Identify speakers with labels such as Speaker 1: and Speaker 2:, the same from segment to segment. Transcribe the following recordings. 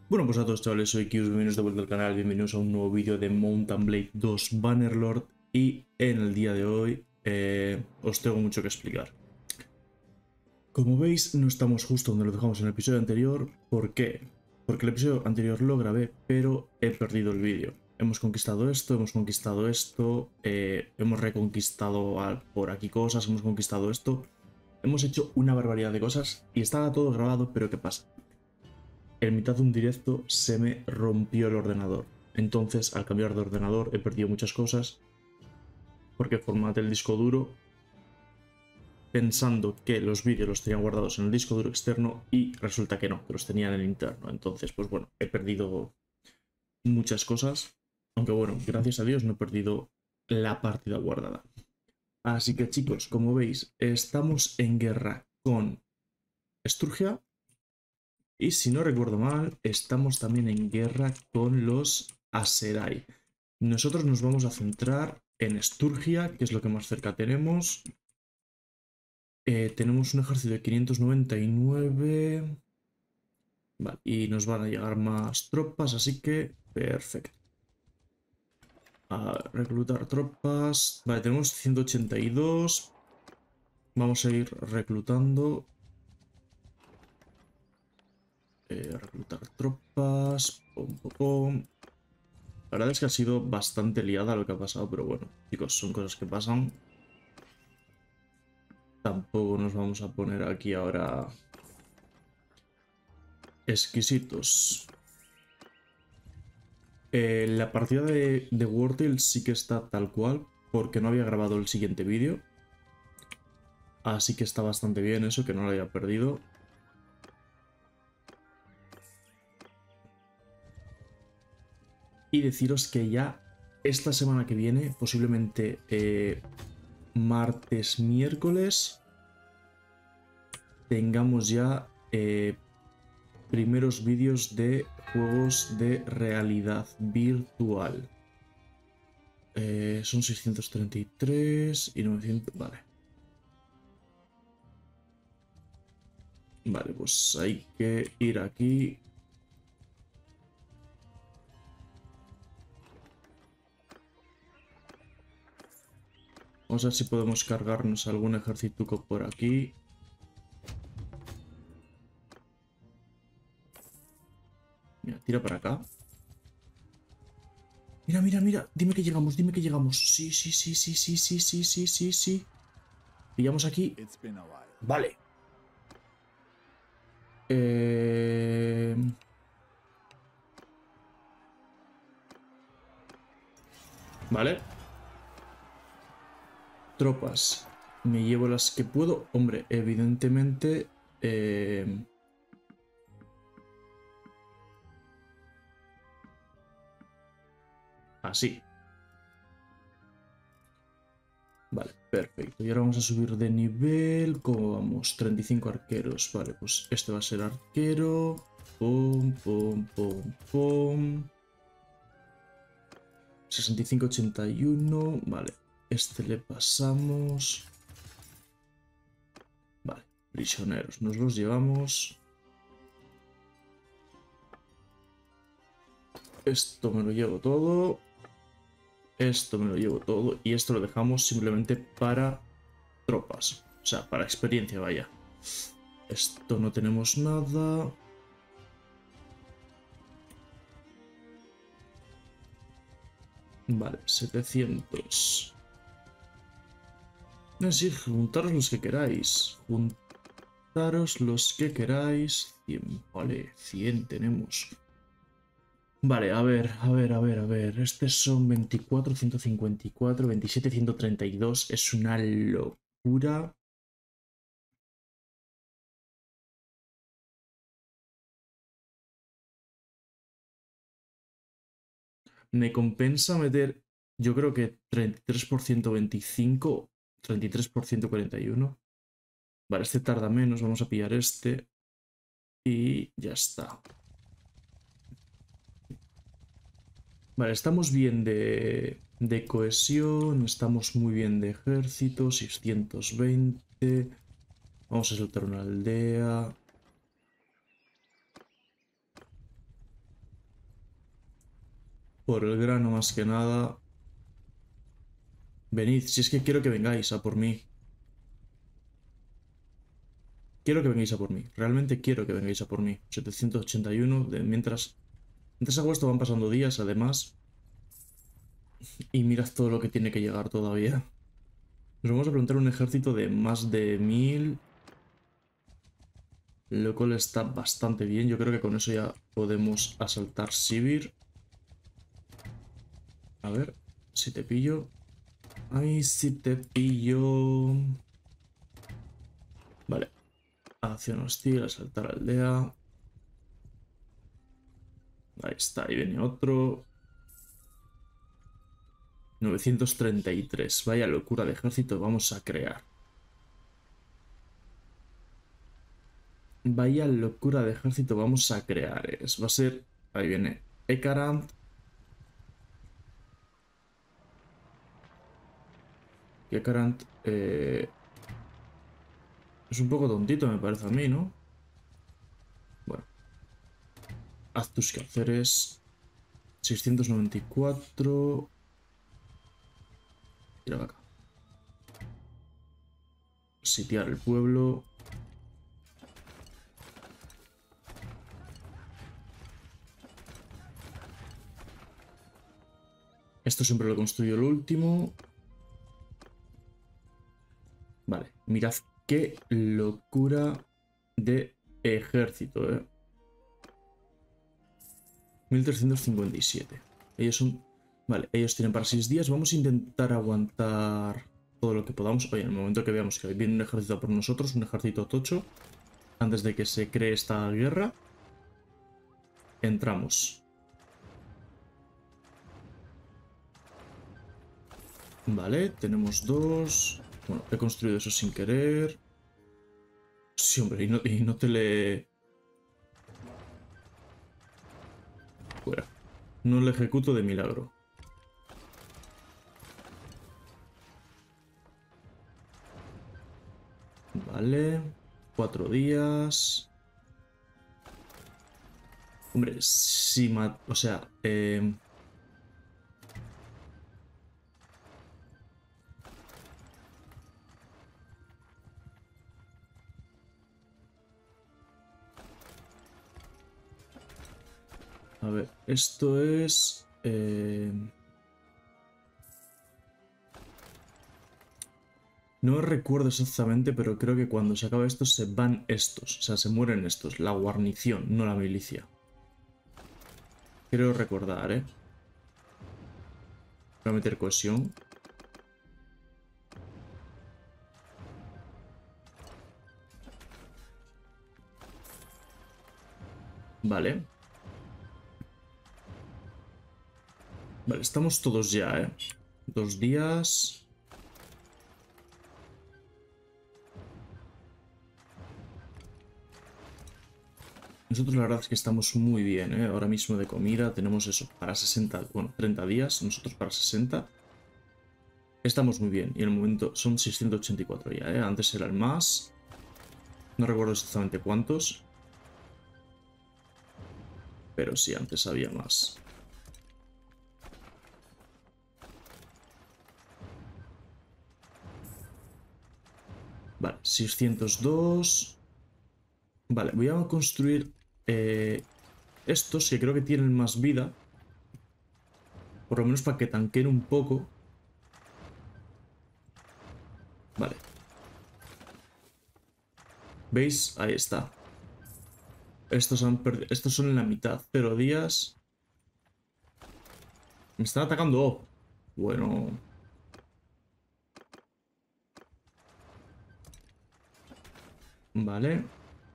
Speaker 1: Bueno, pues a todos chavales, soy Kius, bienvenidos de vuelta al canal, bienvenidos a un nuevo vídeo de Mountain Blade 2 Bannerlord. Y en el día de hoy os tengo mucho que explicar. Como veis, no estamos justo donde lo dejamos en el episodio anterior. ¿Por qué? Porque el episodio anterior lo grabé, pero he perdido el vídeo. Hemos conquistado esto, hemos reconquistado por aquí cosas, hemos conquistado esto. Hemos hecho una barbaridad de cosas y estaba todo grabado, pero ¿qué pasa? En mitad de un directo se me rompió el ordenador. Entonces, al cambiar de ordenador, he perdido muchas cosas porque formateé el disco duro pensando que los vídeos los tenían guardados en el disco duro externo y resulta que no, que los tenían en el interno. Entonces, pues bueno, he perdido muchas cosas, aunque bueno, gracias a Dios no he perdido la partida guardada. Así que chicos, como veis, estamos en guerra con Sturgia. Y si no recuerdo mal, estamos también en guerra con los Aserai. Nosotros nos vamos a centrar en Sturgia, que es lo que más cerca tenemos. Tenemos un ejército de 599. Vale, y nos van a llegar más tropas, así que perfecto. A reclutar tropas. Vale, tenemos 182. Vamos a ir reclutando. Reclutar tropas. Pom, pom, pom. La verdad es que ha sido bastante liada lo que ha pasado, pero bueno, chicos, son cosas que pasan. Tampoco nos vamos a poner aquí ahora exquisitos. La partida de Wordle sí que está tal cual, porque no había grabado el siguiente vídeo. Así que está bastante bien eso, que no lo haya perdido. Y deciros que ya esta semana que viene, posiblemente martes, miércoles, tengamos ya primeros vídeos de juegos de realidad virtual. Son 633 y 900... Vale. Vale, pues hay que ir aquí. Vamos a ver si podemos cargarnos algún ejército por aquí. Mira, tira para acá. Mira, mira, mira. Dime que llegamos, dime que llegamos. Sí, sí, sí, sí, sí, sí, sí, sí, sí, sí. Pillamos aquí. Vale. Vale. Tropas. Me llevo las que puedo. Hombre, evidentemente... así. Vale, perfecto. Y ahora vamos a subir de nivel. ¿Cómo vamos? 35 arqueros. Vale, pues este va a ser arquero. Pum, pum, pum, pum. 65-81. Vale, este le pasamos. Vale, prisioneros. Nos los llevamos. Esto me lo llevo todo. Esto me lo llevo todo. Y esto lo dejamos simplemente para tropas. O sea, para experiencia, vaya. Esto no tenemos nada. Vale, 700. Sí, juntaros los que queráis. Juntaros los que queráis. 100, vale, 100 tenemos. Vale, a ver, a ver, a ver, a ver. Estos son 24, 154, 27, 132. Es una locura. Me compensa meter, yo creo que 33% 25, 33% 41. Vale, este tarda menos, vamos a pillar este. Y ya está. Vale, estamos bien de cohesión, estamos muy bien de ejército, 620. Vamos a soltar una aldea. Por el grano más que nada. Venid, si es que quiero que vengáis a por mí. Quiero que vengáis a por mí. Realmente quiero que vengáis a por mí. 781. Mientras hago esto van pasando días, además. Y mirad todo lo que tiene que llegar todavía. Nos vamos a plantear un ejército de más de 1000. Lo cual está bastante bien. Yo creo que con eso ya podemos asaltar Sibir. A ver, si te pillo. Ay, si te pillo. Vale. Acción hostil, asaltar aldea. Ahí está, ahí viene otro. 933. Vaya locura de ejército vamos a crear. Vaya locura de ejército vamos a crear. Va a ser... Ahí viene Ekarant. Y Ekarant... es un poco tontito me parece a mí, ¿no? Bueno. Haz tus quehaceres. 694. Tira acá. Sitiar el pueblo. Esto siempre lo construyo el último. Vale, mirad qué locura de ejército, 1357. Ellos son... Vale, ellos tienen para 6 días. Vamos a intentar aguantar todo lo que podamos. Oye, en el momento que veamos que viene un ejército por nosotros, un ejército tocho, antes de que se cree esta guerra, entramos. Vale, tenemos 2. Bueno, he construido eso sin querer. Sí, hombre, y no te le... Fuera. No le ejecuto de milagro. Vale. 4 días. Hombre, si... O sea, a ver, esto es... No recuerdo exactamente, pero creo que cuando se acaba esto se van estos. O sea, se mueren estos. La guarnición, no la milicia. Creo recordar, ¿eh? Voy a meter cohesión. Vale. Vale, estamos todos ya, ¿eh? 2 días. Nosotros la verdad es que estamos muy bien, ¿eh? Ahora mismo de comida tenemos eso para 60, bueno, 30 días, nosotros para 60. Estamos muy bien y en el momento son 684 ya, ¿eh? Antes eran más. No recuerdo exactamente cuántos. Pero sí, antes había más. Vale, 602. Vale, voy a construir estos que creo que tienen más vida. Por lo menos para que tanquen un poco. Vale. ¿Veis? Ahí está. Estos son en la mitad. 0 días. Me están atacando. Oh. Bueno. Vale.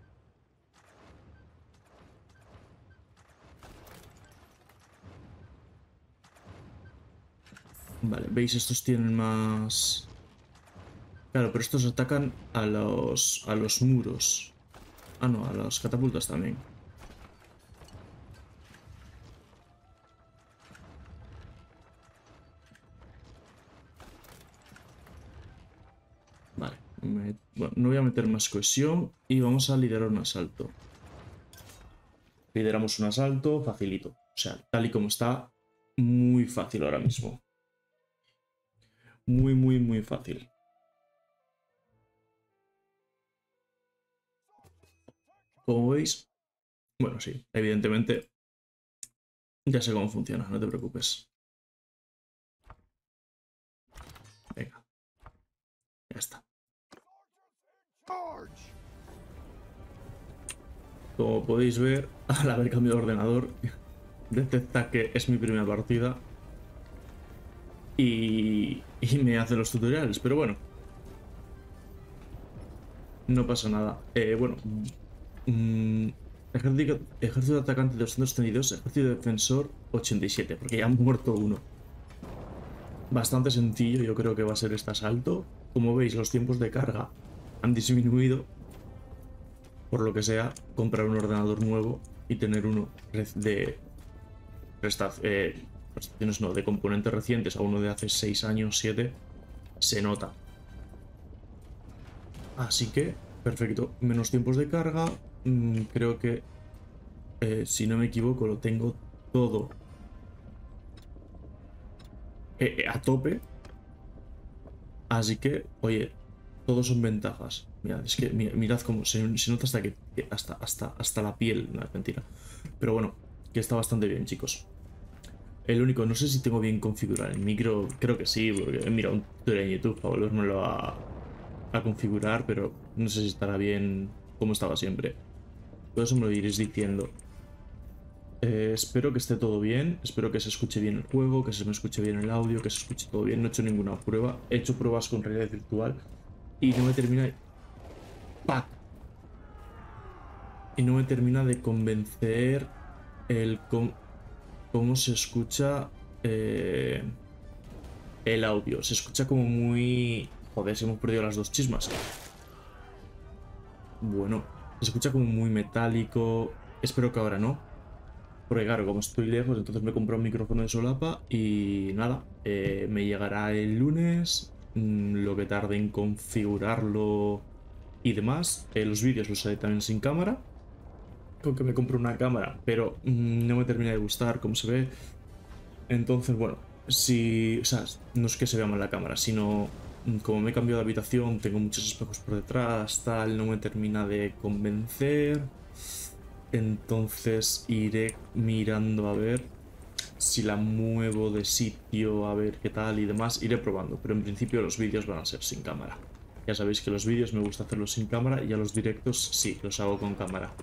Speaker 1: Vale, veis, estos tienen más... Claro, pero estos atacan a los muros. Ah, no, a las catapultas también. Vale, bueno, no voy a meter más cohesión y vamos a liderar un asalto. Lideramos un asalto, facilito. O sea, tal y como está, muy fácil ahora mismo. Muy, muy, muy fácil. Como veis, bueno, sí, evidentemente ya sé cómo funciona, no te preocupes. Venga, ya está. Como podéis ver, al haber cambiado de ordenador, detecta que es mi primera partida y me hace los tutoriales, pero bueno, no pasa nada. Bueno, ejército de atacante 232, ejército de defensor 87, porque ya han muerto uno. Bastante sencillo, yo creo que va a ser este asalto. Como veis, los tiempos de carga han disminuido. Por lo que sea, comprar un ordenador nuevo y tener uno de prestaciones, no, de componentes recientes a uno de hace 6 años, 7, se nota. Así que, perfecto. Menos tiempos de carga. Creo que, si no me equivoco, lo tengo todo a tope. Así que, oye, todos son ventajas. Mirad, es que mirad cómo se nota hasta la piel. No, es mentira. Pero bueno, que está bastante bien, chicos. El único, no sé si tengo bien configurado el micro, creo que sí, porque he mirado un tutorial en YouTube para volvérmelo a configurar, pero no sé si estará bien como estaba siempre. Todo eso me lo iréis diciendo. Espero que esté todo bien, espero que se escuche bien el juego, que se me escuche bien el audio, que se escuche todo bien. No he hecho ninguna prueba, he hecho pruebas con realidad virtual y no me termina... ¡Pac! Y no me termina de convencer el cómo se escucha el audio. Se escucha como muy... Joder, si hemos perdido las dos chismas. Bueno, se escucha como muy metálico. Espero que ahora no. Porque claro, como estoy lejos, entonces me compro un micrófono de solapa y nada, me llegará el lunes, lo que tarde en configurarlo y demás. Los vídeos los haré también sin cámara, con que me compro una cámara, pero no me termina de gustar cómo se ve. Entonces, bueno, si... O sea, no es que se vea mal la cámara, sino como me he cambiado de habitación, tengo muchos espejos por detrás, tal, no me termina de convencer. Entonces iré mirando a ver si la muevo de sitio, a ver qué tal y demás. Iré probando, pero en principio los vídeos van a ser sin cámara. Ya sabéis que los vídeos me gusta hacerlos sin cámara y ya los directos sí, los hago con cámara.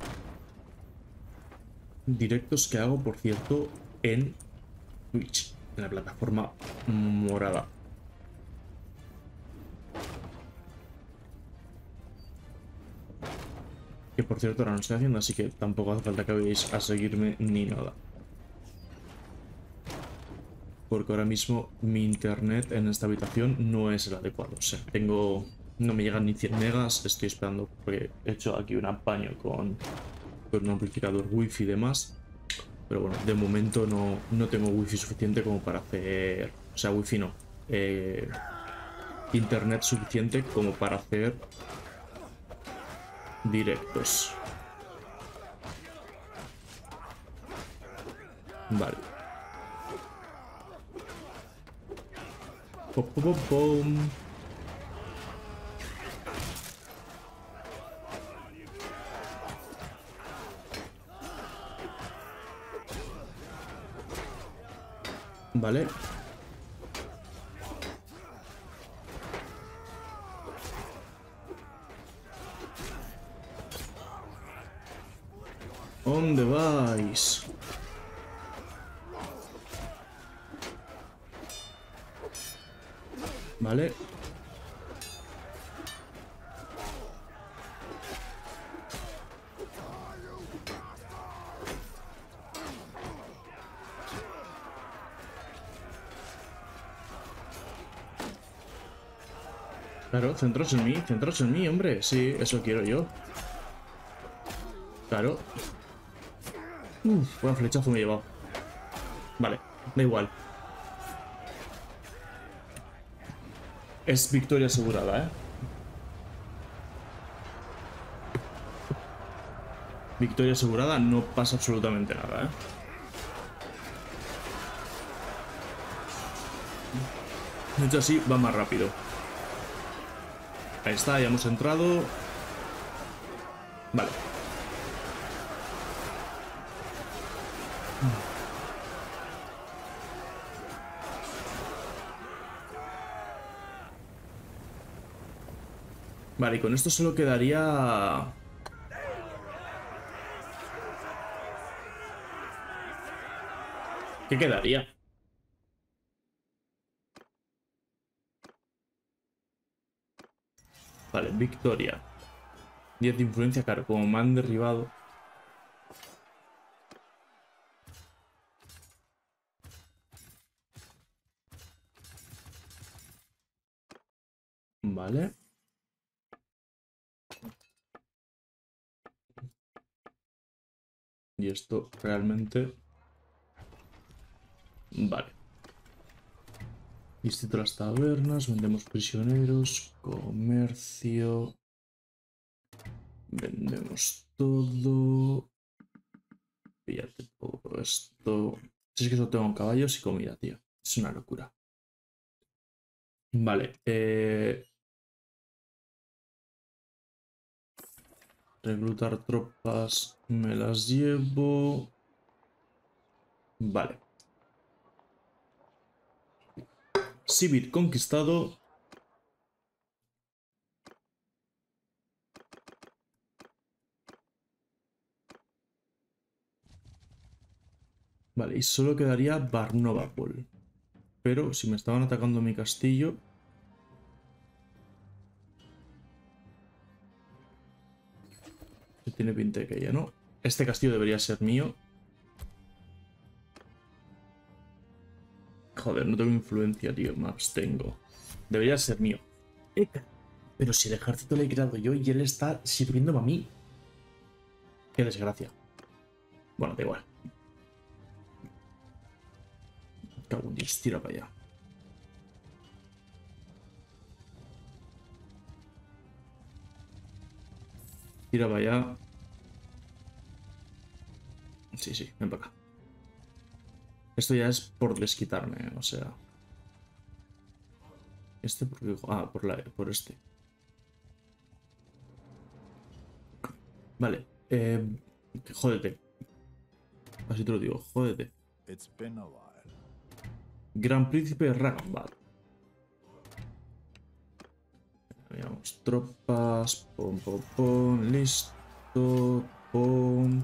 Speaker 1: Directos que hago, por cierto, en Twitch, en la plataforma morada. Que por cierto ahora no estoy haciendo, así que tampoco hace falta que vayáis a seguirme ni nada. Porque ahora mismo mi internet en esta habitación no es el adecuado. O sea, no me llegan ni 100 megas, estoy esperando porque he hecho aquí un apaño con un amplificador wifi y demás. Pero bueno, de momento no tengo wifi suficiente como para hacer... O sea, wifi no. Internet suficiente como para hacer directos. Vale. Pom, pom, pom. Vale. ¿Dónde vais? Vale. Claro, centros en mí, hombre. Sí, eso quiero yo. Claro. Buen flechazo me he llevado. Vale, da igual. Es victoria asegurada, ¿eh? Victoria asegurada, no pasa absolutamente nada, ¿eh? De hecho, así va más rápido. Ahí está, ya hemos entrado. Vale. Vale, y con esto solo quedaría... ¿Qué quedaría? Vale, victoria. 10 de influencia, claro, como me han derribado. Vale. Y esto realmente... Vale. Visito las tabernas, vendemos prisioneros, comercio... Vendemos todo... Píllate todo esto... Si es que solo tengo caballos y comida, tío. Es una locura. Vale, reclutar tropas, me las llevo. Vale. Sibir conquistado. Vale, y solo quedaría Barnovapol. Pero si me estaban atacando mi castillo... Tiene pinta de que ya no. Este castillo debería ser mío. Joder, no tengo influencia, tío. Me abstengo. Debería ser mío. Pero si el ejército lo he creado yo y él está sirviéndome a mí. Qué desgracia. Bueno, da igual. Cago en Dios, tira para allá. Tira para allá. Sí, sí, ven para acá. Esto ya es por desquitarme, o sea. Este porque... Ah, por este. Vale. Jódete. Así te lo digo, jódete. Gran Príncipe Ragambad. Veamos, tropas. Pom, pom, pom. Listo. Pom.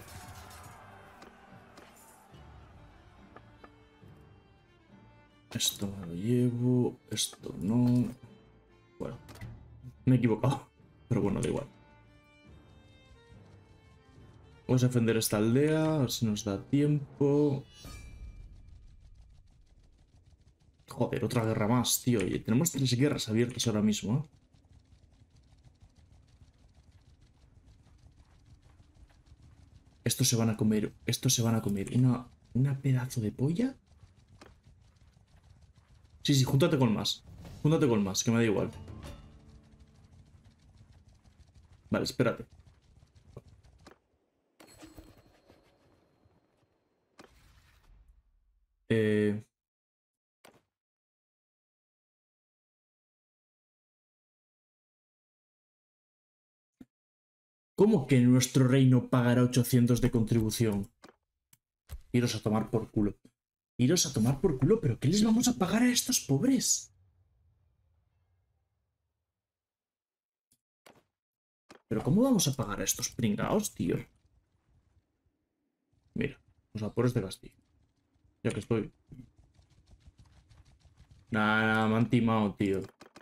Speaker 1: Esto me lo llevo. Esto no. Bueno. Me he equivocado. Pero bueno, da igual. Vamos a defender esta aldea. A ver si nos da tiempo. Joder, otra guerra más, tío. Y tenemos 3 guerras abiertas ahora mismo, ¿eh? Estos se van a comer. Estos se van a comer. Una pedazo de polla. Sí, sí, júntate con más. Júntate con más, que me da igual. Vale, espérate. ¿Cómo que nuestro reino pagará 800 de contribución? Iros a tomar por culo. Iros a tomar por culo, ¿pero qué les vamos a pagar a estos pobres? ¿Pero cómo vamos a pagar a estos pringaos, tío? Mira, los apores de castillo. Ya que estoy. Nah, me han timado, tío.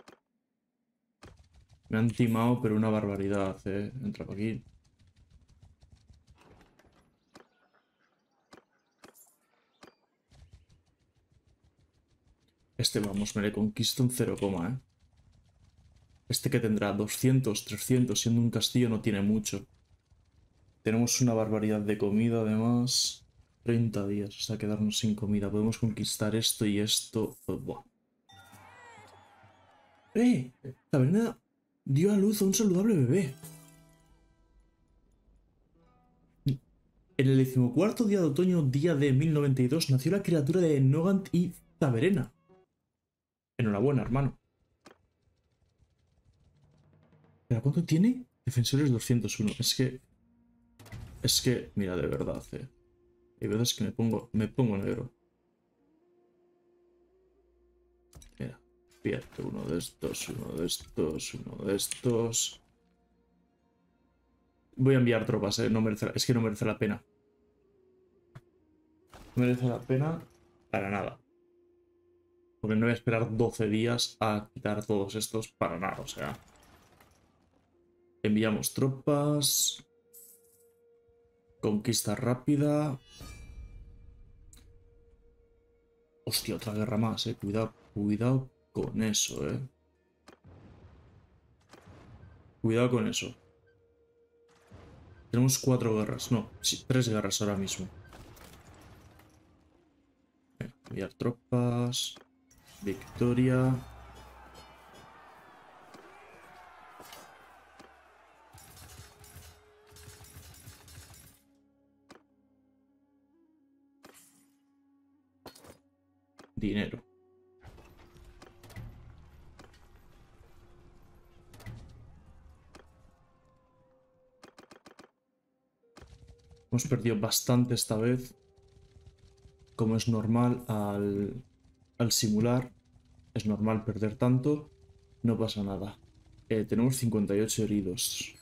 Speaker 1: Me han timado, pero una barbaridad, Entra por aquí. Este, vamos, me le conquisto en 0, Este que tendrá 200, 300, siendo un castillo no tiene mucho. Tenemos una barbaridad de comida, además. 30 días hasta quedarnos sin comida. Podemos conquistar esto y esto. Buah. Taberna dio a luz a un saludable bebé. En el 14º día de otoño, día de 1092, nació la criatura de Nogant y Taberena. Enhorabuena, hermano. ¿Pero cuánto tiene? Defensores 201. Es que, mira, de verdad, hay veces que me pongo negro. Mira, pierde uno de estos, uno de estos, uno de estos. Voy a enviar tropas, no merece, es que no merece la pena. No merece la pena para nada. Porque no voy a esperar 12 días a quitar todos estos para nada, o sea. Enviamos tropas. Conquista rápida. Hostia, otra guerra más, Cuidado, cuidado con eso, Cuidado con eso. Tenemos 4 guerras. No, sí, 3 guerras ahora mismo. Enviar tropas. Victoria. Dinero. Hemos perdido bastante esta vez. Como es normal al simular. Es normal perder tanto. No pasa nada. Tenemos 58 heridos.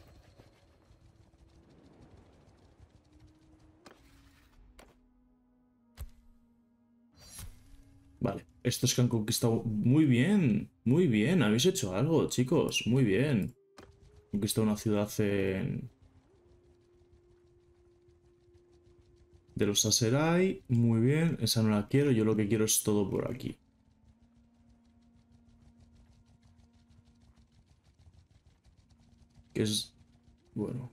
Speaker 1: Vale, estos que han conquistado... Muy bien, muy bien. Habéis hecho algo, chicos. Muy bien. Conquistado una ciudad de los Aserai. Muy bien. Esa no la quiero. Yo lo que quiero es todo por aquí. Que es... Bueno.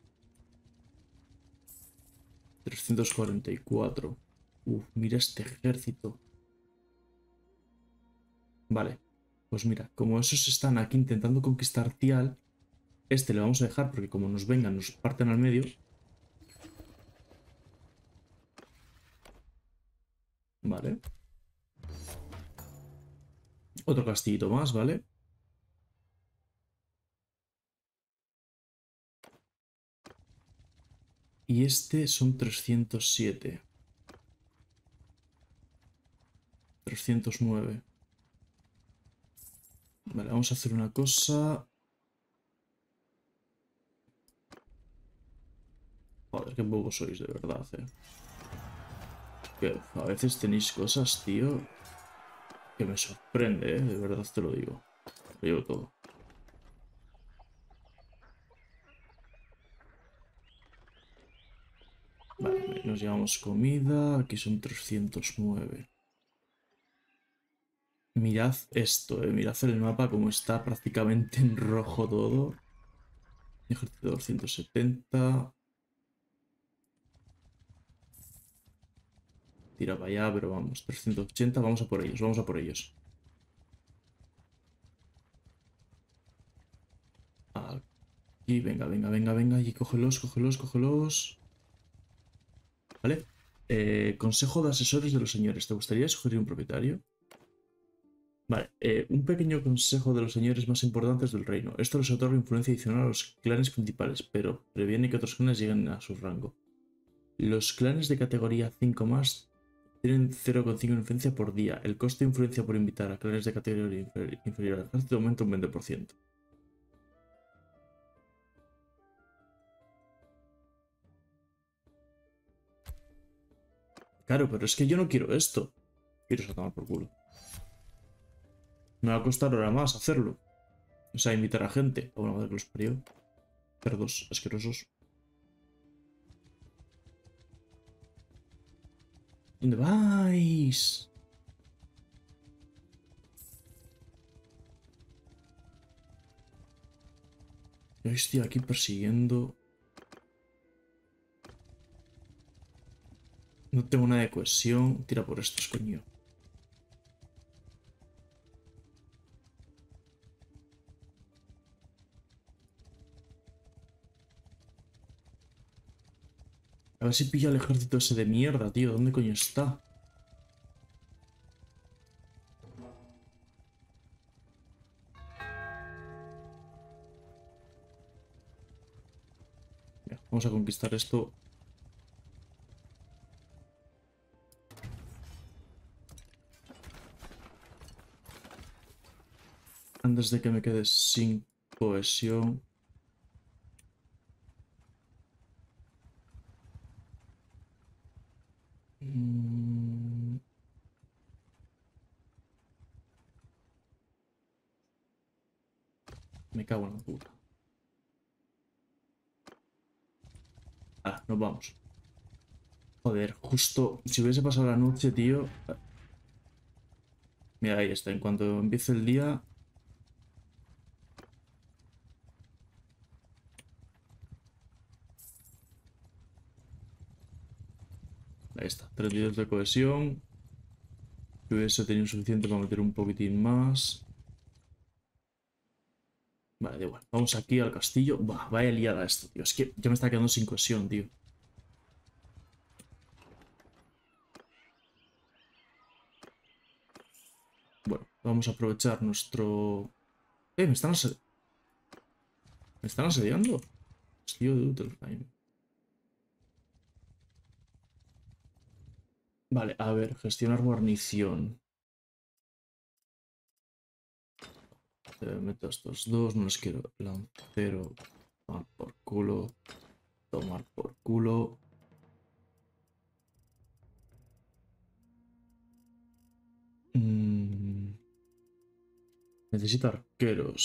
Speaker 1: 344. Uf, mira este ejército. Vale. Pues mira, como esos están aquí intentando conquistar Tial, este le vamos a dejar porque como nos vengan, nos parten al medio. Vale. Otro castillito más, ¿vale? Y este son 307. 309. Vale, vamos a hacer una cosa. Joder, qué poco sois, de verdad, Que a veces tenéis cosas, tío, que me sorprende, de verdad te lo digo. Lo llevo todo. Vale, nos llevamos comida. Aquí son 309. Mirad esto, mirad el mapa como está prácticamente en rojo todo. Ejército 270. Tira para allá, pero vamos. 380, vamos a por ellos, vamos a por ellos. Aquí, venga, venga, venga, venga. Y cógelos, cógelos, cógelos. ¿Vale? Consejo de asesores de los señores. ¿Te gustaría sugerir un propietario? Vale, un pequeño consejo de los señores más importantes del reino. Esto les otorga influencia adicional a los clanes principales, pero previene que otros clanes lleguen a su rango. Los clanes de categoría 5 más tienen 0,5 influencia por día. El coste de influencia por invitar a clanes de categoría inferior al ejército aumenta un 20%. Claro, pero es que yo no quiero esto. Quiero tomar por culo. Me va a costar ahora más hacerlo. O sea, invitar a gente. A una madre que los parió. Cerdos asquerosos. ¿Dónde vais? Yo estoy aquí persiguiendo. No tengo nada de cohesión. Tira por estos, coño. A ver si pilla el ejército ese de mierda, tío. ¿Dónde coño está? Vamos a conquistar esto. Antes de que me quede sin cohesión. Me cago en la puta. Ah, nos vamos. Joder, justo si hubiese pasado la noche, tío. Mira, ahí está. En cuanto empiece el día. Ahí está. 32 de cohesión. Si hubiese tenido suficiente para meter un poquitín más. Vale, da igual. Vamos aquí al castillo. Bah, vaya liada esto, tío. Es que ya me está quedando sin cohesión, tío. Bueno, vamos a aprovechar nuestro... Me están ¿Me están asediando? Castillo de Utelheim. Vale, a ver, gestionar guarnición. Meto a estos dos, no les quiero. Lancero, tomar por culo. Tomar por culo. Necesito arqueros.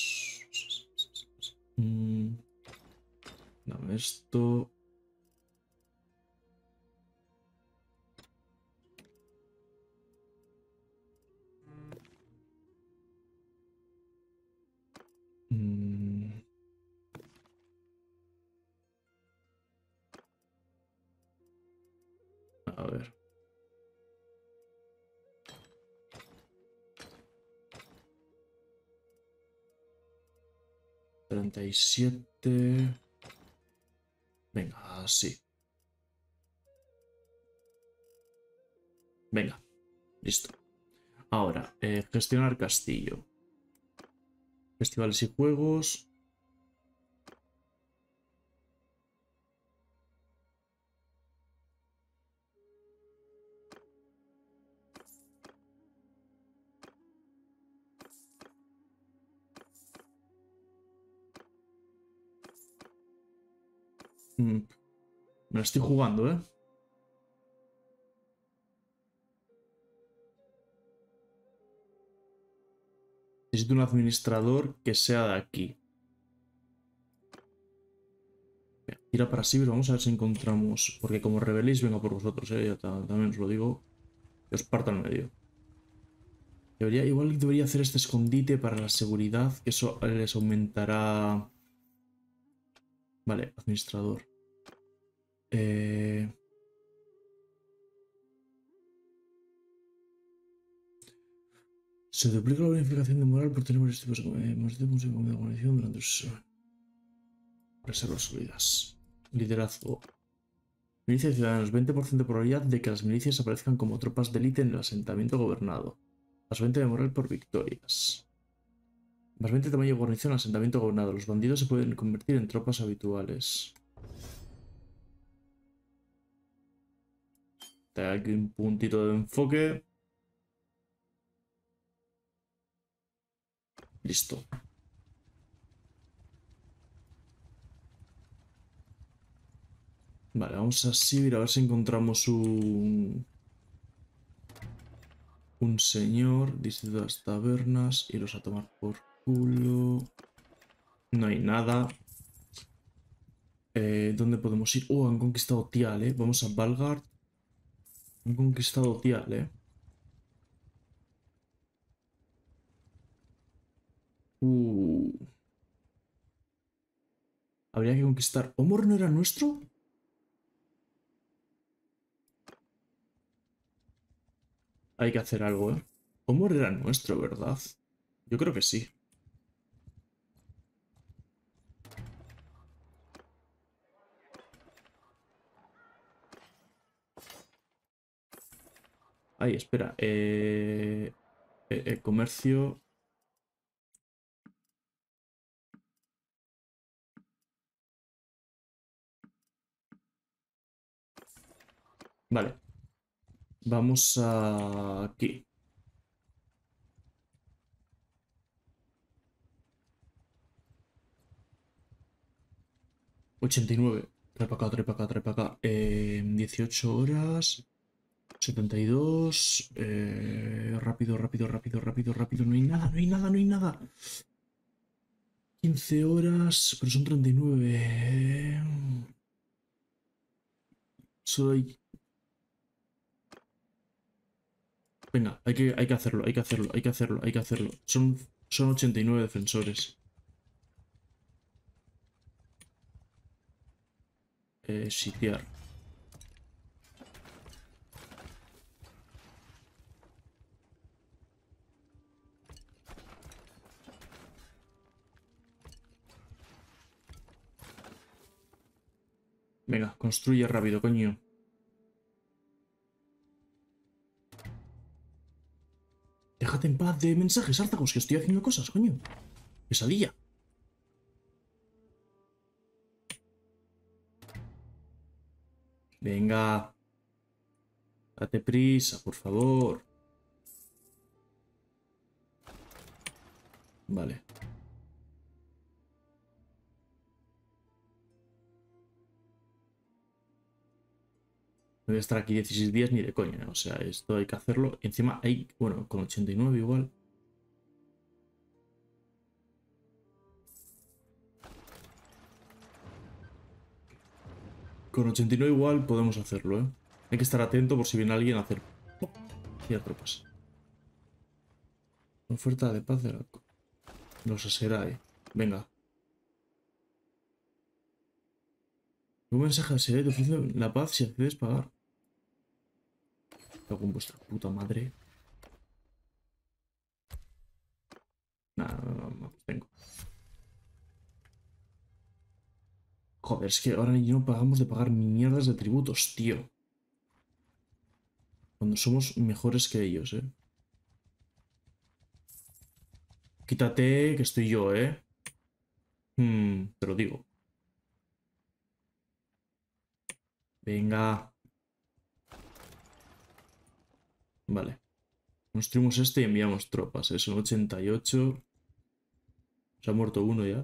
Speaker 1: Dame esto. A ver. $37. Venga, así. Venga, listo. Ahora, gestionar castillo. Festivales y juegos. Me la estoy jugando, ¿eh? Necesito un administrador que sea de aquí. Tira para Sibir, vamos a ver si encontramos. Porque como rebeléis, venga por vosotros, ya también os lo digo. Que os parta al medio. Igual debería hacer este escondite para la seguridad, que eso les aumentará. Vale, administrador. Se duplica la bonificación de moral por tener varios tipos de munición durante sus reservas subidas. Liderazgo. Milicias de ciudadanos. 20% de probabilidad de que las milicias aparezcan como tropas de élite en el asentamiento gobernado. Más 20 de moral por victorias. Más 20 de tamaño de guarnición al asentamiento gobernado. Los bandidos se pueden convertir en tropas habituales. Tengo aquí un puntito de enfoque. Listo. Vale, vamos a seguir a ver si encontramos un señor. Distrito de las tabernas. Iros a tomar por culo. No hay nada. ¿Dónde podemos ir? Oh, han conquistado Tial, ¿eh? Vamos a Valgard. Han conquistado Tial, ¿eh? Uh. Habría que conquistar. ¿Omor no era nuestro? Hay que hacer algo, ¿eh? Omor era nuestro, ¿verdad? Yo creo que sí. Ay, espera. Comercio. Vale. Vamos a... aquí. $89. Trae para acá, trae para acá, trae para acá. 18 horas. 72. Rápido, rápido, rápido, rápido, rápido. No hay nada, no hay nada, no hay nada. 15 horas, pero son 39. Solo hay... Venga, hay que hacerlo, hay que hacerlo, hay que hacerlo, hay que hacerlo. Son 89 defensores. Sitiar. Venga, construye rápido, coño. Déjate en paz de mensajes, Artagos, que estoy haciendo cosas, coño. Pesadilla. Venga. Date prisa, por favor. Vale. No voy a estar aquí 16 días ni de coña, ¿eh? O sea, esto hay que hacerlo. Encima hay, bueno, con 89 igual. Con 89 igual podemos hacerlo, ¿eh? Hay que estar atento por si viene alguien a hacer... Y tropas. Oferta de paz de la... Los Aserai. Venga. Un mensaje a Aserai te ofrece la paz si accedes a pagar. Cago en vuestra puta madre. Nada, no, tengo. Joder, es que ahora no pagamos de pagar mierdas de tributos, tío. Cuando somos mejores que ellos, ¿eh? Quítate, que estoy yo, ¿eh? Te lo digo. Venga. Vale. Construimos este y enviamos tropas, ¿eh? Son 88. Se ha muerto uno ya.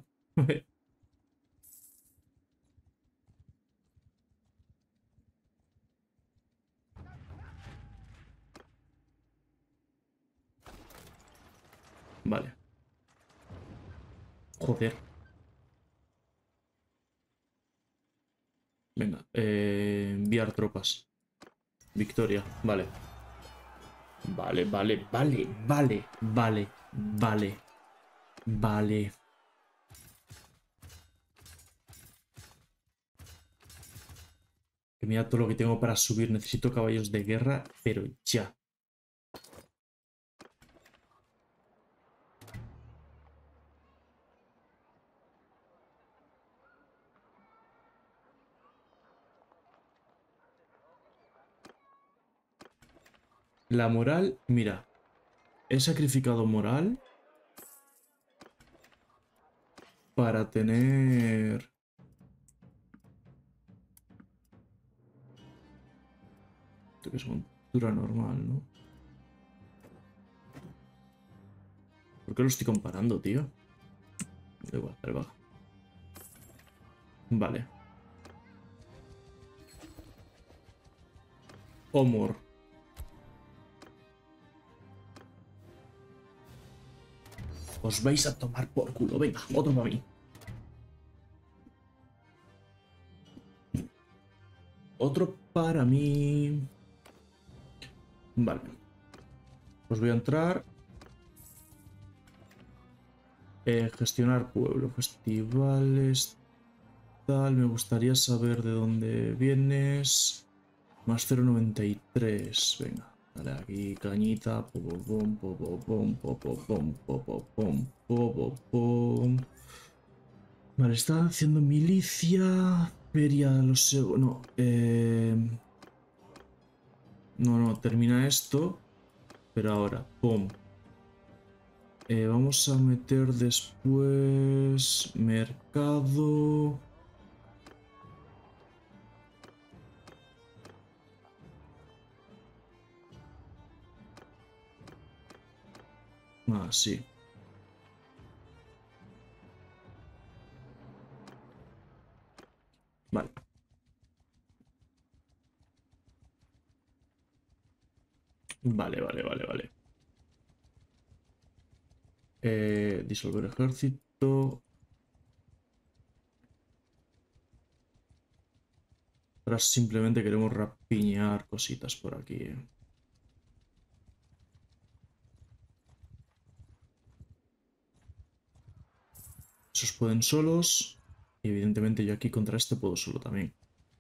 Speaker 1: Vale. Joder. Venga. Enviar tropas. Victoria. Vale. Vale, vale, vale, vale, vale, vale, vale. Que mira todo lo que tengo para subir. Necesito caballos de guerra, pero ya. La moral, mira. He sacrificado moral para tener... Esto que es montura normal, ¿no? ¿Por qué lo estoy comparando, tío? Da igual, vale, va. Vale. Homor. Os vais a tomar por culo. Venga, otro para mí. Otro para mí. Vale. Pues voy a entrar. Gestionar pueblo, festivales, tal. Me gustaría saber de dónde vienes. Más 0,93. Venga, dale aquí, cañita. Pom, pom, pom, pom, pom, pom, pom, pom, pom, pom. Vale, está haciendo milicia. Feria, lo sé. No, no, termina esto. Pero ahora, pum. Vamos a meter después mercado. Ah, sí. Vale. Vale. Disolver ejército. Ahora simplemente queremos rapiñar cositas por aquí. Esos pueden solos. Y evidentemente yo aquí contra este puedo solo también.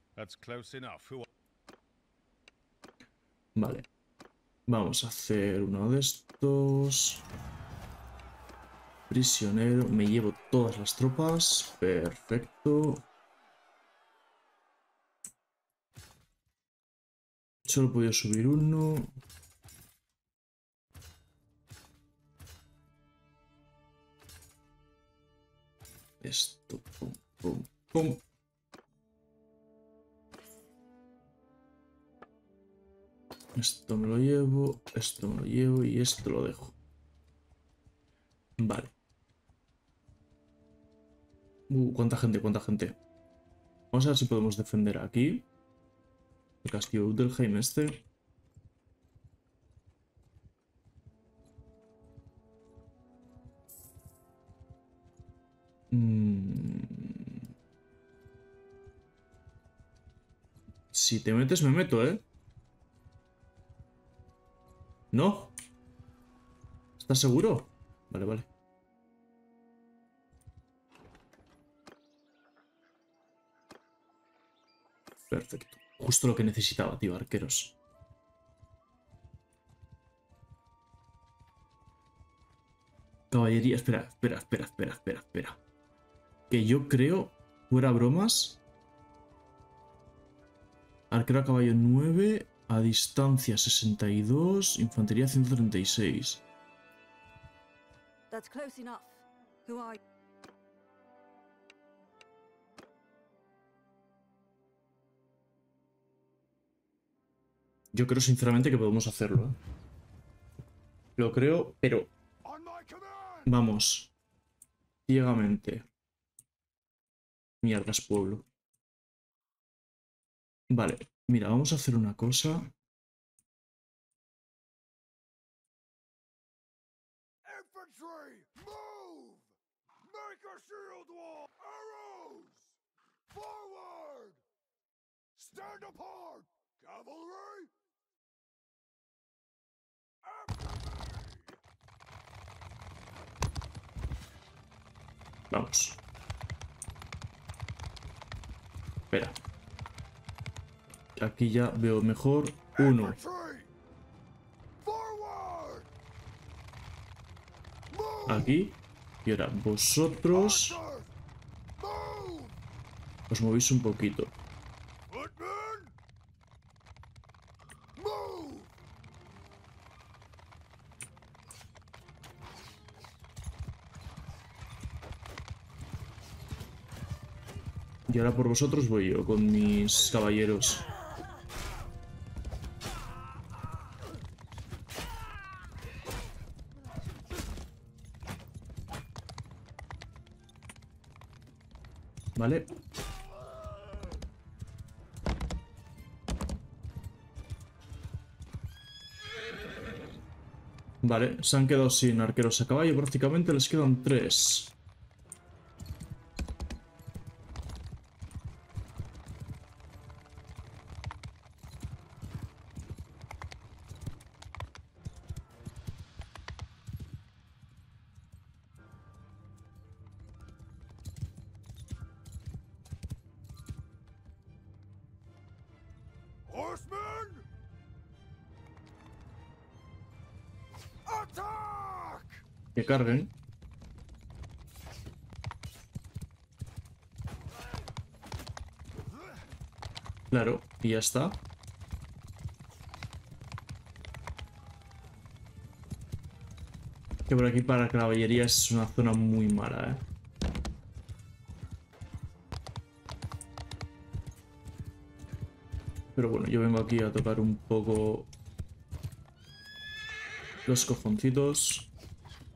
Speaker 1: Vale. Vamos a hacer uno de estos. Prisionero. Me llevo todas las tropas. Perfecto. Solo he podido subir uno. Esto. Pum, pum, pum. Esto me lo llevo. Esto me lo llevo. Y esto lo dejo. Vale. ¿Cuánta gente? ¿Cuánta gente? Vamos a ver si podemos defender aquí. El castillo de Utelheim este. Si te metes, me meto, ¿eh? ¿No? ¿Estás seguro? Vale. Perfecto. Justo lo que necesitaba, tío, arqueros. Caballería. Espera. Que yo creo, fuera bromas, arquero a caballo 9, a distancia 62, infantería 136.
Speaker 2: That's close enough. Who are you?
Speaker 1: Yo creo sinceramente que podemos hacerlo, ¿eh? Lo creo, pero vamos, ciegamente. Mierdas, pueblo. Vale, mira, vamos a hacer una cosa.
Speaker 3: Infantry, move! Make a shield wall! Arrows! Forward! Stand apart! Cavalry! After me!
Speaker 1: Vamos. Espera. Aquí ya veo mejor. Uno.
Speaker 3: Infantry! Forward!
Speaker 1: Aquí. Y ahora vosotros
Speaker 3: Archers! Move!
Speaker 1: os movéis un poquito.
Speaker 3: Footmen! Move!
Speaker 1: Y ahora por vosotros voy yo con mis caballeros. ¿Vale? Vale, se han quedado sin arqueros a caballo prácticamente, les quedan 3.
Speaker 3: Horsemen! Attack!
Speaker 1: Que carguen. Claro, y ya está. Que por aquí para caballería es una zona muy mala, ¿eh? Pero bueno, yo vengo aquí a tocar un poco los cojoncitos.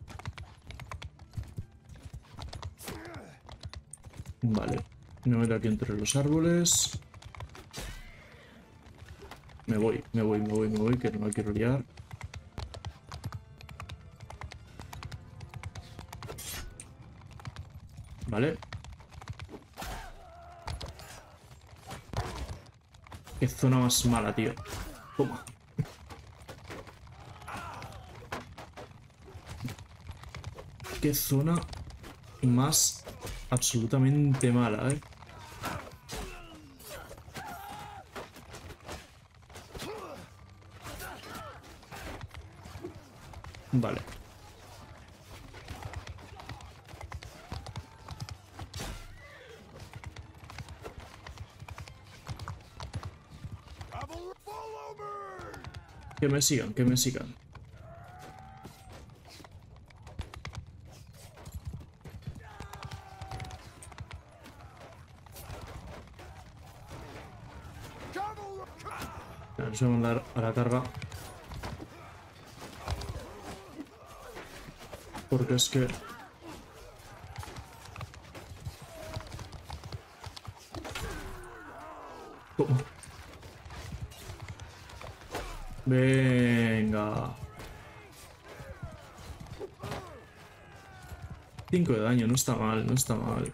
Speaker 1: Vale. Me meto aquí entre los árboles. Me voy, que no me quiero liar. Vale. Qué zona más mala, tío. Toma. Qué zona más absolutamente mala, ¿eh? Vale.
Speaker 3: Cavalry, follow me!
Speaker 1: Que me sigan, que me sigan.
Speaker 3: Cavalry!
Speaker 1: Nos voy a mandar a la carga. Porque es que... Toma. Venga. 5 de daño, no está mal, no está mal.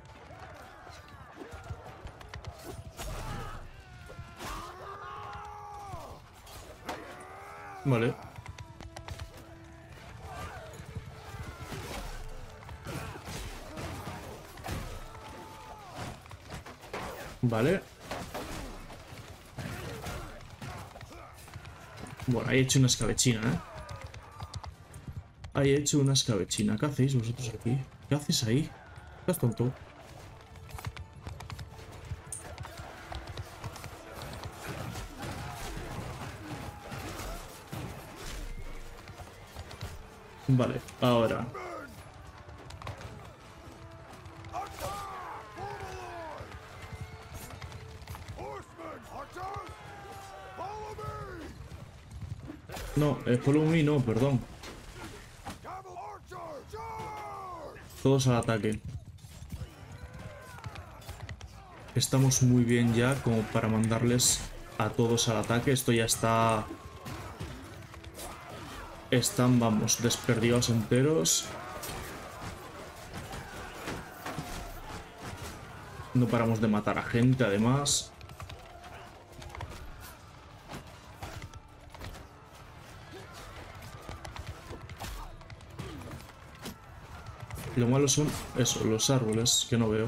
Speaker 1: Vale. Vale. Bueno, ahí he hecho una escabechina, ¿eh? Ahí he hecho una escabechina. ¿Qué hacéis vosotros aquí? ¿Qué haces ahí? ¿Estás tonto? Vale, ahora.
Speaker 3: Horsemen, hunters, follow me!
Speaker 1: No, follow me no, perdón.
Speaker 3: Cavalry, archers, charge!
Speaker 1: Todos al ataque. Estamos muy bien ya como para mandarles a todos al ataque. Esto ya está... Están, vamos, desperdigados enteros. No paramos de matar a gente, además. Lo malo son, eso, los árboles, que no veo.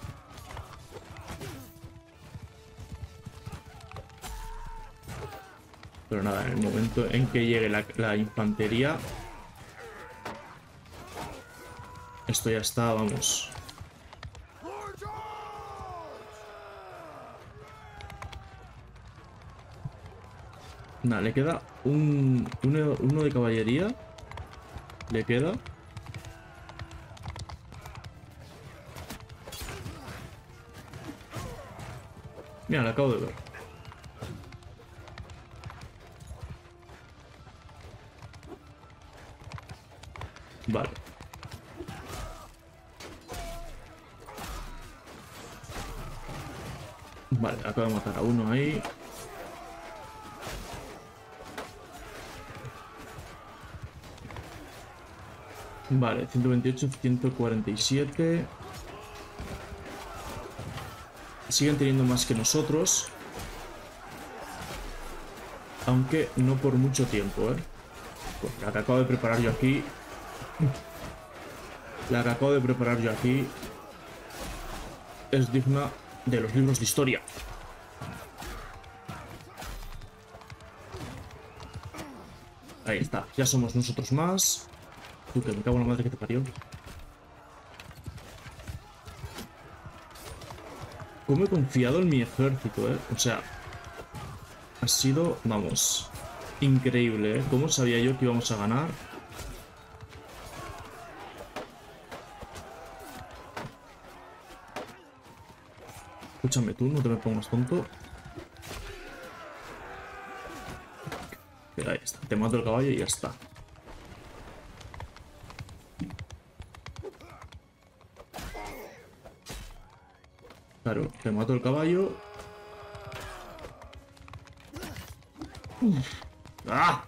Speaker 1: Pero nada, en el momento en que llegue la infantería... Esto ya está, vamos. Nada, le queda uno de caballería. Le queda. Mira, la acabo de ver. Vale. Vale, acabo de matar a uno ahí. Vale, 128, 147. Siguen teniendo más que nosotros. Aunque no por mucho tiempo, ¿eh? Pues la que acabo de preparar yo aquí... La que acabo de preparar yo aquí... Es digna de los libros de historia. Ahí está, ya somos nosotros más. Tú, que me cago en la madre que te parió. Cómo he confiado en mi ejército, ¿eh? O sea, ha sido, vamos, increíble, ¿eh? ¿Cómo sabía yo que íbamos a ganar? Escúchame tú, no te me pongas tonto. Ahí está, te mato el caballo y ya está. Claro, te mato el caballo. Uf. ¡Ah!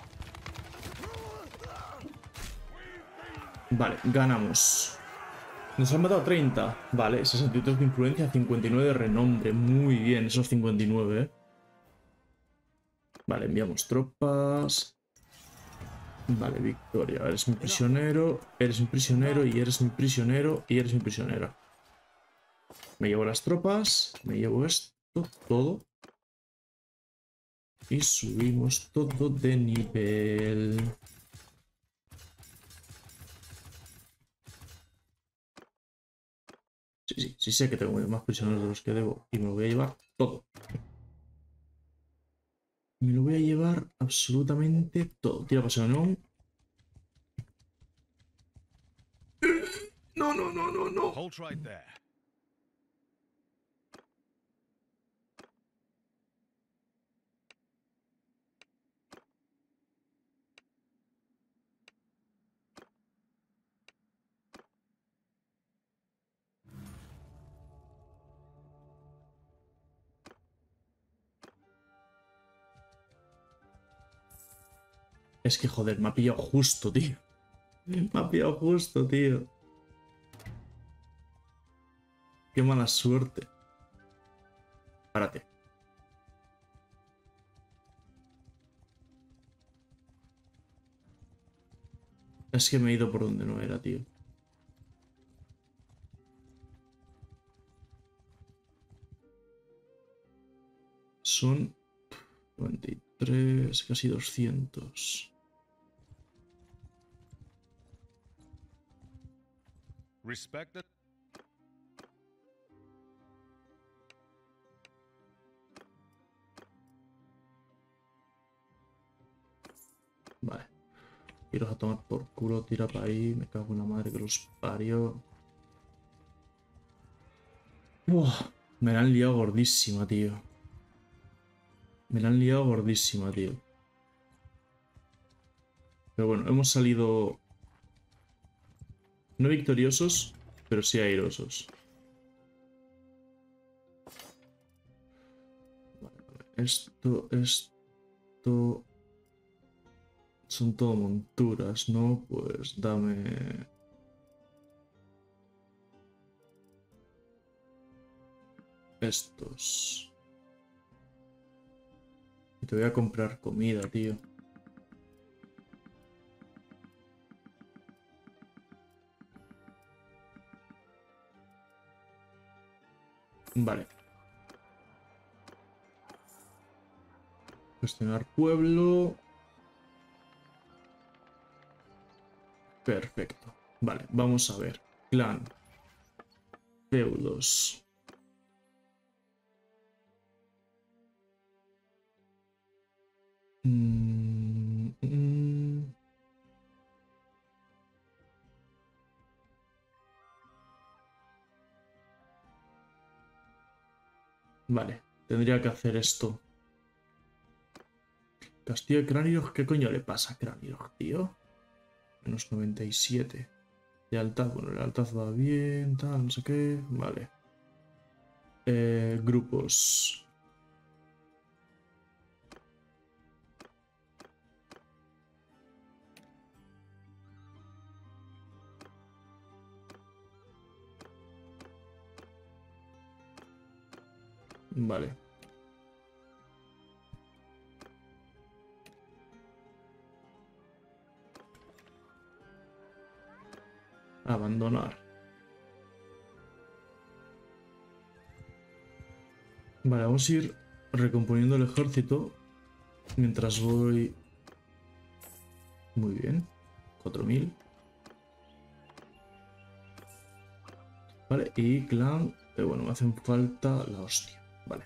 Speaker 1: Vale, ganamos. Nos han matado 30. Vale, 63 de influencia, 59 de renombre. Muy bien, esos 59, ¿eh? Vale, enviamos tropas. Vale, victoria. Eres mi prisionero, eres mi prisionero y eres mi prisionero y eres mi prisionero. Me llevo las tropas, me llevo esto, todo. Y subimos todo de nivel. Sí sé que tengo más prisioneros de los que debo. Y me lo voy a llevar todo. Me lo voy a llevar absolutamente todo. Tira paseo, ¿no? No, no, no, no, no.
Speaker 3: Halt right there.
Speaker 1: Es que joder, me ha pillado justo, tío. Me ha pillado justo, tío. Qué mala suerte. Párate. Es que me he ido por donde no era, tío. Son 93, casi 200.
Speaker 3: Respect it.
Speaker 1: Vale. Iros a tomar por culo, tira para ahí. Me cago en la madre que los parió. Buah, me la han liado gordísima, tío. Me la han liado gordísima, tío. Pero bueno, hemos salido... No victoriosos, pero sí airosos. Vale, vale. Esto... Son todo monturas, ¿no? Pues dame... Estos. Y te voy a comprar comida, tío. Vale. Gestionar pueblo. Perfecto. Vale, vamos a ver. Clan. Feudos. Mm, mm. Vale, tendría que hacer esto. Castillo de Cranirog, ¿qué coño le pasa a Cranirog, tío? Menos 97. Lealtad, bueno, lealtad va bien, tal, no sé qué. Vale. Grupos. Vale. Abandonar. Vale, vamos a ir recomponiendo el ejército mientras voy... Muy bien. 4000. Vale, y clan... bueno, me hacen falta la hostia. Vale.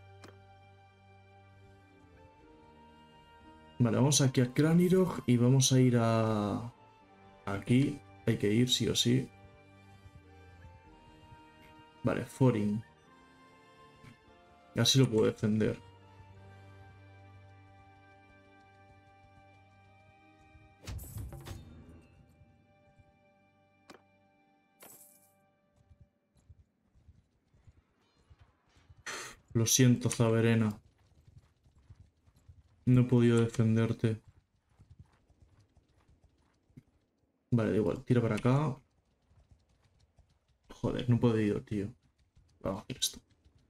Speaker 1: Vale, vamos aquí a Cranirog y vamos a ir a... Aquí hay que ir sí o sí. Vale, Forin. Así lo puedo defender. Lo siento, Zaberena. No he podido defenderte. Vale, da igual. Tira para acá. Joder, no he podido, tío. Vamos a hacer esto.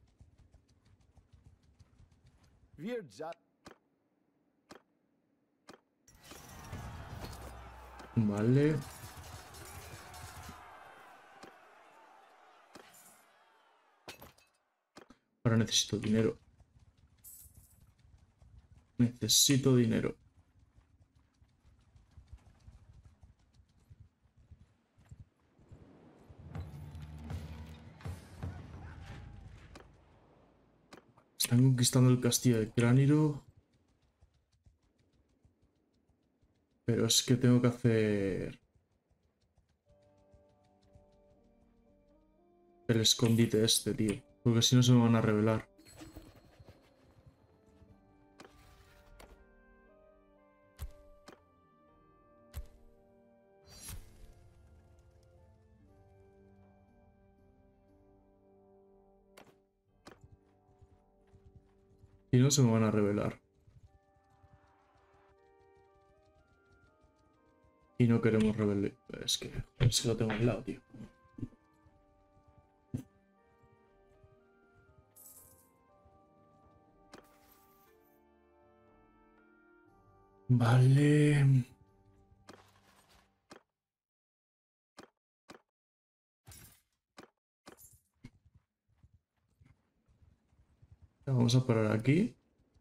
Speaker 1: Vale. Ahora necesito dinero. Necesito dinero. Están conquistando el castillo de Crániro. Pero es que tengo que hacer el escondite este, tío. Porque si no se me van a revelar. Si no se me van a revelar. Y no queremos revelar. Es que lo tengo al lado, tío. Vale. Vamos a parar aquí.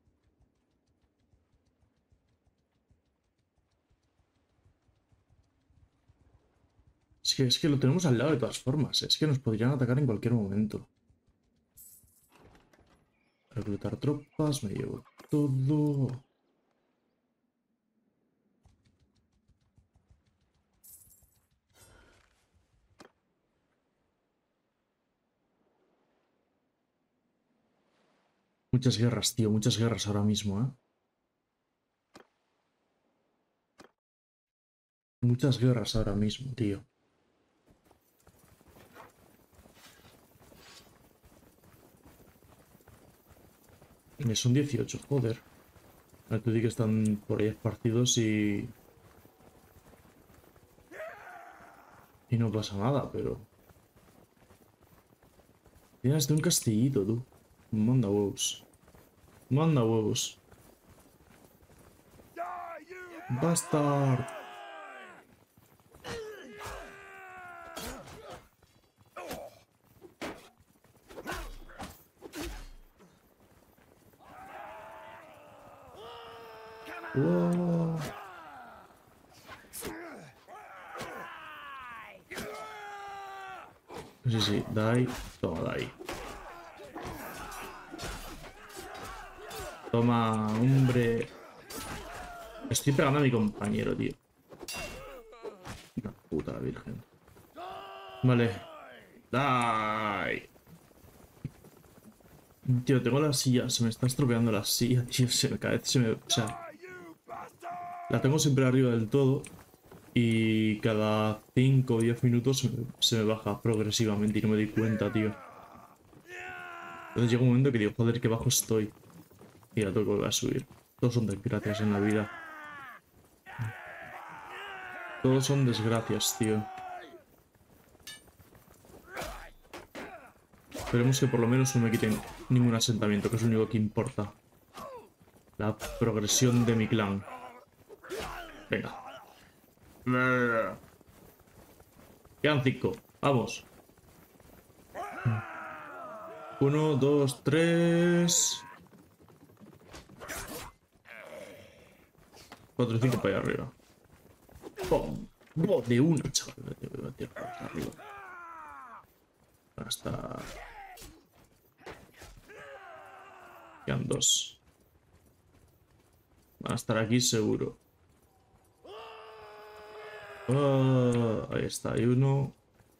Speaker 1: Es que lo tenemos al lado de todas formas. Es que nos podrían atacar en cualquier momento. Reclutar tropas, me llevo todo. Muchas guerras, tío, muchas guerras ahora mismo, ¿eh? Muchas guerras ahora mismo, tío. Son 18, joder. Ahora tú di que están por ahí esparcidos y... Y no pasa nada, pero... Tienes de un castillito, tú. Manda huevos. Manda huevos. Bastard. Wow. Sí, sí, Dai. Toma, Dai. Toma, hombre. Estoy pegando a mi compañero, tío. Una puta virgen. Vale. Dai. Tío, tengo la silla. Se me está estropeando la silla, tío. Cada vez se me... O sea... La tengo siempre arriba del todo. Y cada 5 o 10 minutos se me baja progresivamente y no me doy cuenta, tío. Entonces llega un momento que digo, joder, qué bajo estoy. Y la tengo que volver a subir. Todos son desgracias en la vida. Todos son desgracias, tío. Esperemos que por lo menos no me quiten ningún asentamiento, que es lo único que importa. La progresión de mi clan. Venga. Quedan 5. Vamos. 1, 2, 3. 4 y 5 para allá arriba. ¡Pum! ¡Oh, de uno, chaval! Me voy a tirar para arriba. Hasta... Quedan 2. Van a estar aquí seguro. Ahí está, hay uno.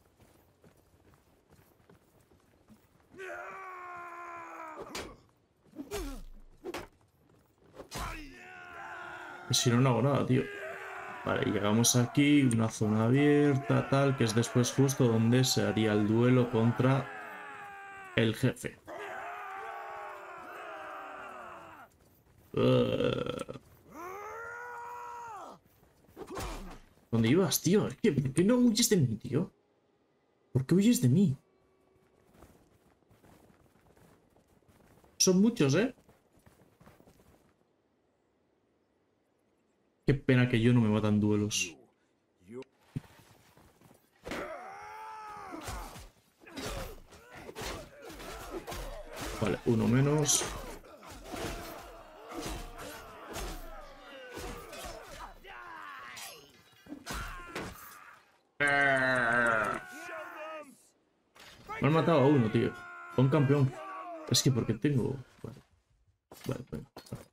Speaker 1: Si no, no hago nada, tío. Vale, llegamos aquí, una zona abierta, tal, que es después justo donde se haría el duelo contra el jefe. ¿Dónde ibas, tío? ¿Por qué no huyes de mí, tío? ¿Por qué huyes de mí? Son muchos, ¿eh? Qué pena que yo no me matan duelos. Vale, uno menos. Me han matado a uno, tío. A un campeón. Es que porque tengo... Vale, vale, venga.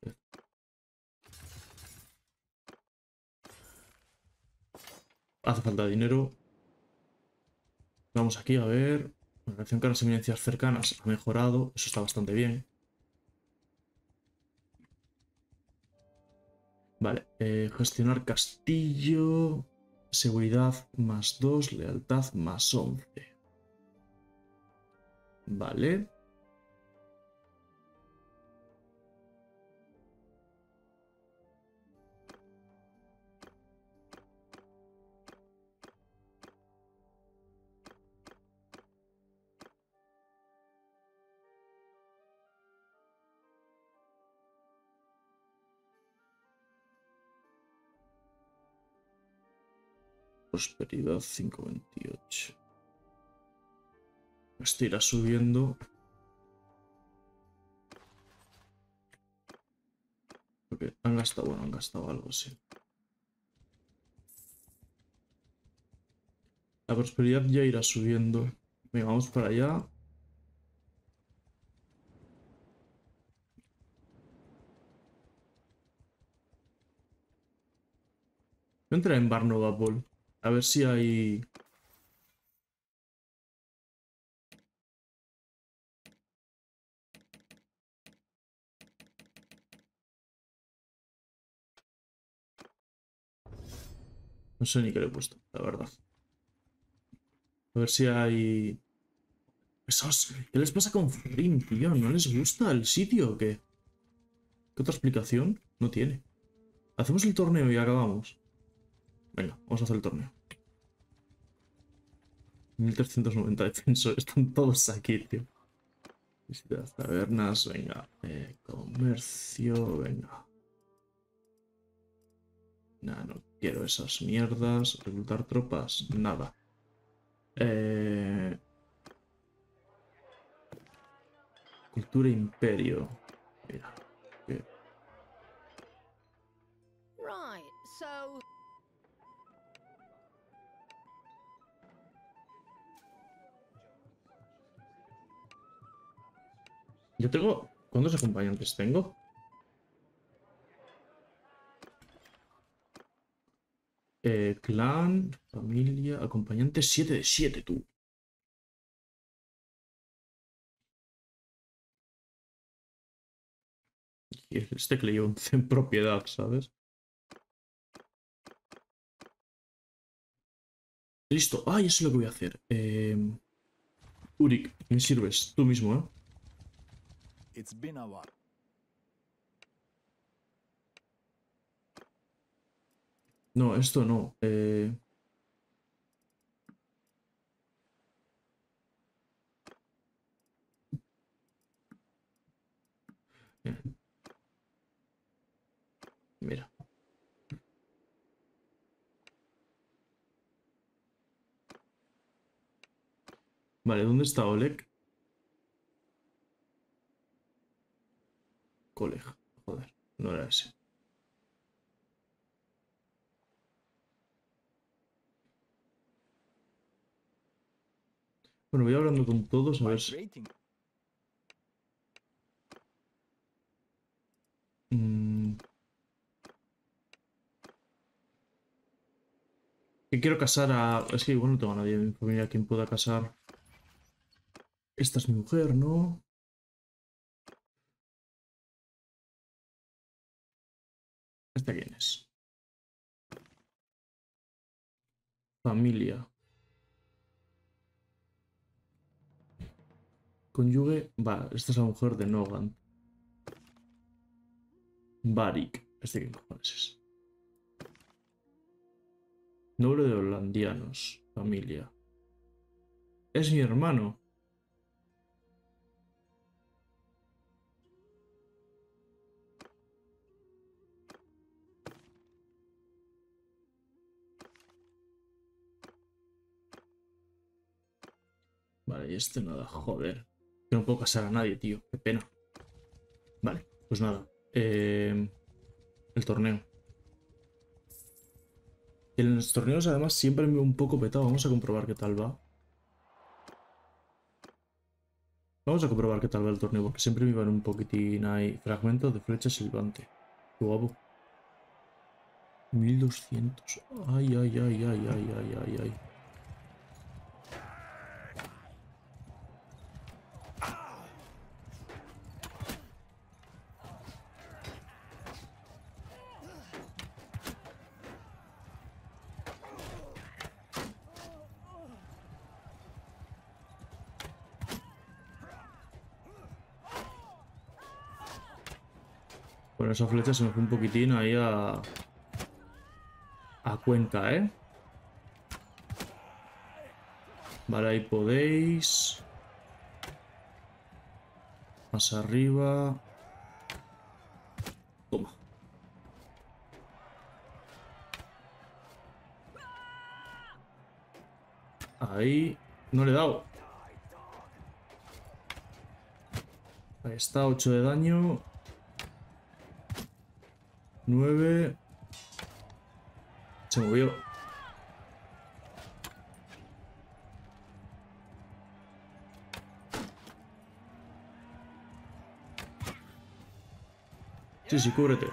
Speaker 1: Hace falta dinero. Vamos aquí a ver. La relación con las eminencias cercanas ha mejorado. Eso está bastante bien. Vale. Gestionar castillo. Seguridad +2. Lealtad +11. Vale. Prosperidad 528. Esto irá subiendo. Porque han gastado, bueno, han gastado algo, sí. La prosperidad ya irá subiendo. Venga, vamos para allá. Voy a entrar en Barnova Ball. A ver si hay... No sé ni qué le he puesto, la verdad. A ver si hay... ¿Qué les pasa con Frim, tío? ¿No les gusta el sitio o qué? ¿Qué otra explicación? No tiene. Hacemos el torneo y acabamos. Venga, vamos a hacer el torneo. 1390 defensor. Están todos aquí, tío. Visita las tabernas, venga. Comercio, venga. Nah, no quiero esas mierdas. Reclutar tropas, nada. Cultura imperio. Mira.
Speaker 2: Right, so
Speaker 1: Yo tengo... ¿Cuántos acompañantes tengo? Clan, familia, acompañante 7 de 7, tú. Y este que le llevo en propiedad, ¿sabes? Listo. Ay, eso es lo que voy a hacer. Urik, me sirves. Tú mismo, ¿eh?
Speaker 4: It's been a while.
Speaker 1: No, esto no. Mira. Vale, ¿dónde está Oleg? Oleg. Joder, no era ese. Bueno, voy hablando con todos a ver si...
Speaker 4: Migrating.
Speaker 1: Mm, que quiero casar a... Es que igual no tengo a nadie en mi familia a quien pueda casar. Esta es mi mujer, ¿no? ¿Esta quién es? Familia. Cónyuge. Va, esta es la mujer de Nogan. Barik. ¿Este qué cojones es? Noble de Hollandianos. Familia. Es mi hermano. Vale, y este nada, joder. Que no puedo casar a nadie, tío. Qué pena. Vale, pues nada. El torneo. En los torneos además siempre me veo un poco petado. Vamos a comprobar qué tal va. Vamos a comprobar qué tal va el torneo, porque siempre me van un poquitín ahí. Fragmento de flecha silbante. Qué guapo. 1200. Ay, ay, ay, ay, ay, ay, ay, ay. Bueno, esa flecha se me fue un poquitín ahí a cuenta, ¿eh? Vale, ahí podéis. Más arriba. Toma. Ahí. No le he dado. Ahí está, 8 de daño. 9. Se movió. Sí, sí, cúbrete.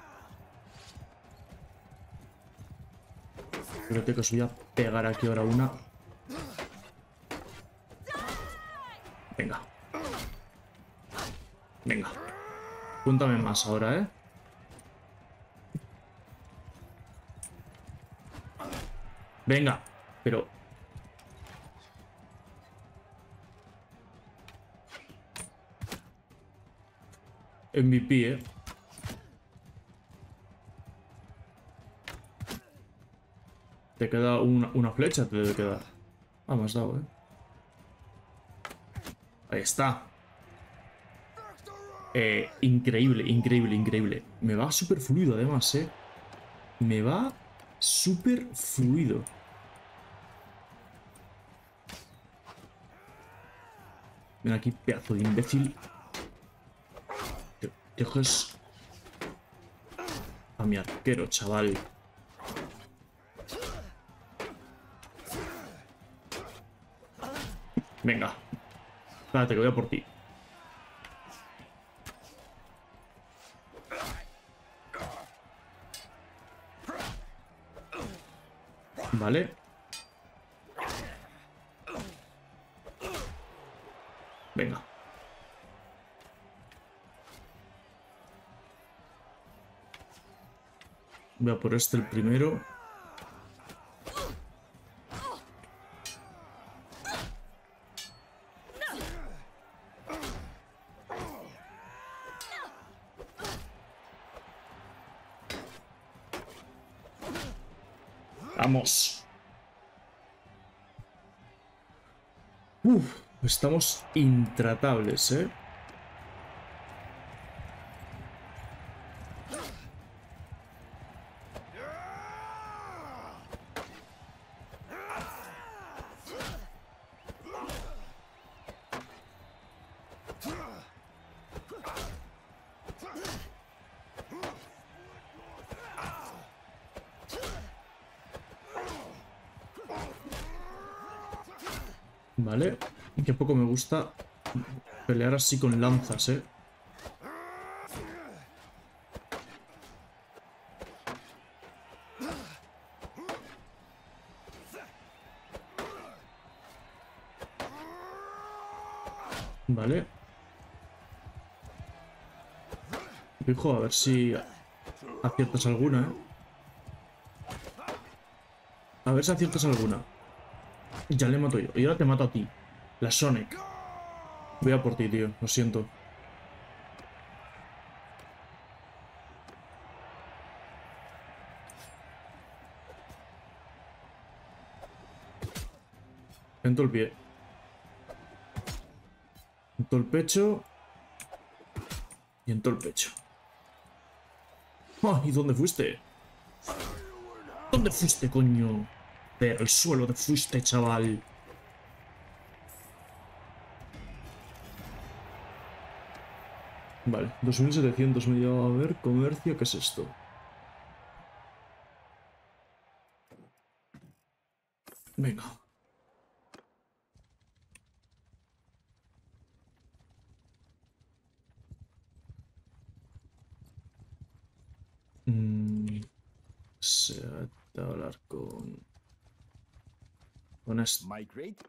Speaker 1: Cúbrete que os voy a pegar aquí ahora una. Venga. Venga. Cuéntame más ahora, ¿eh? Venga, pero... MVP, ¿eh? Te queda una flecha, te debe quedar. Ah, me has dado, ¿eh? Ahí está. Increíble, increíble, increíble. Me va súper fluido, además, ¿eh? Me va súper fluido. Ven aquí, pedazo de imbécil. Te dejes a mi arquero, chaval. Venga. Espérate, que voy a por ti. Vale. Venga. Voy a por este el primero. Vamos. Estamos intratables, ¿eh? Vale. Que poco me gusta pelear así con lanzas, ¿eh? Vale. Fijo, a ver si aciertas alguna, ¿eh? A ver si aciertas alguna. Ya le mato yo. Y ahora te mato a ti. La Sonic. Voy a por ti, tío. Lo siento. En todo el pie. En todo el pecho. Y en todo el pecho. ¡Ah! ¿Y dónde fuiste? ¿Dónde fuiste, coño? Al suelo te fuiste, chaval. Vale, 2700 me lleva a ver. Comercio, ¿qué es esto? Venga. Se va a hablar con esto.
Speaker 4: Migrate?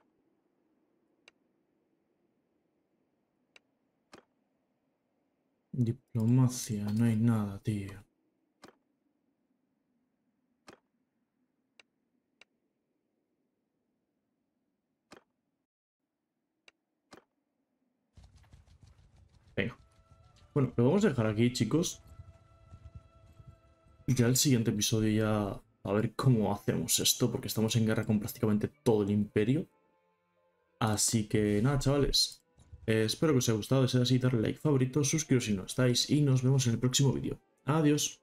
Speaker 1: Diplomacia, no hay nada, tío. Venga. Bueno, lo vamos a dejar aquí, chicos. Ya el siguiente episodio ya a ver cómo hacemos esto, porque estamos en guerra con prácticamente todo el imperio. Así que nada, chavales. Espero que os haya gustado. Si es así, darle like, favorito, suscribiros si no estáis y nos vemos en el próximo vídeo. Adiós.